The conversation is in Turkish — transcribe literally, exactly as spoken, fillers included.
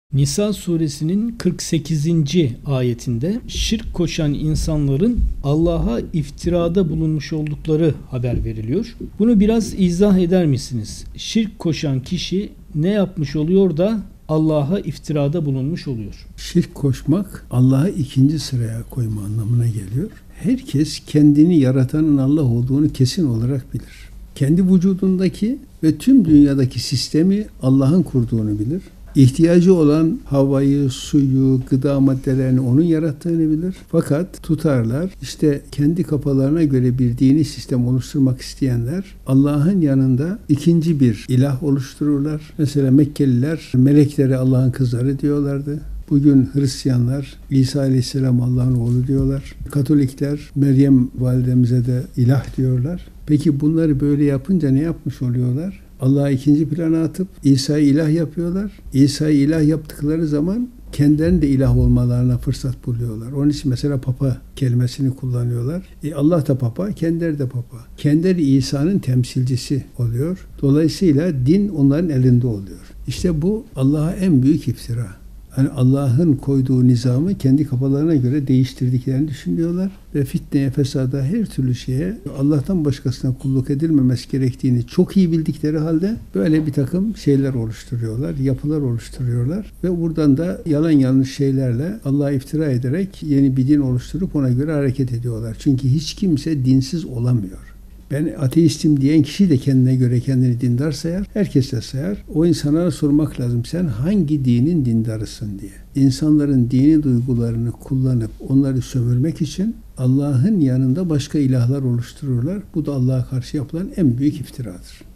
Nisa suresinin kırk sekizinci ayetinde şirk koşan insanların Allah'a iftirada bulunmuş oldukları haber veriliyor. Bunu biraz izah eder misiniz? Şirk koşan kişi ne yapmış oluyor da Allah'a iftirada bulunmuş oluyor? Şirk koşmak Allah'ı ikinci sıraya koyma anlamına geliyor. Herkes kendini yaratanın Allah olduğunu kesin olarak bilir. Kendi vücudundaki ve tüm dünyadaki sistemi Allah'ın kurduğunu bilir. İhtiyacı olan havayı, suyu, gıda maddelerini onun yarattığını bilir. Fakat tutarlar, işte kendi kafalarına göre bir dini sistem oluşturmak isteyenler Allah'ın yanında ikinci bir ilah oluştururlar. Mesela Mekkeliler melekleri Allah'ın kızları diyorlardı. Bugün Hristiyanlar İsa Aleyhisselam Allah'ın oğlu diyorlar. Katolikler Meryem validemize de ilah diyorlar. Peki bunları böyle yapınca ne yapmış oluyorlar? Allah'ı ikinci plana atıp İsa'yı ilah yapıyorlar. İsa'yı ilah yaptıkları zaman kendilerinin de ilah olmalarına fırsat buluyorlar. Onun için mesela papa kelimesini kullanıyorlar. E Allah da papa, kendileri de papa. Kendileri İsa'nın temsilcisi oluyor. Dolayısıyla din onların elinde oluyor. İşte bu Allah'a en büyük iftira. Yani Allah'ın koyduğu nizamı kendi kafalarına göre değiştirdiklerini düşünüyorlar ve fitneye, fesada, her türlü şeye Allah'tan başkasına kulluk edilmemesi gerektiğini çok iyi bildikleri halde böyle bir takım şeyler oluşturuyorlar, yapılar oluşturuyorlar ve buradan da yalan yanlış şeylerle Allah'a iftira ederek yeni bir din oluşturup ona göre hareket ediyorlar. Çünkü hiç kimse dinsiz olamıyor. Ben ateistim diyen kişi de kendine göre kendini dindar sayar. Herkes de sayar. O insanlara sormak lazım. Sen hangi dinin dindarısın diye. İnsanların dini duygularını kullanıp onları sömürmek için Allah'ın yanında başka ilahlar oluştururlar. Bu da Allah'a karşı yapılan en büyük iftiradır.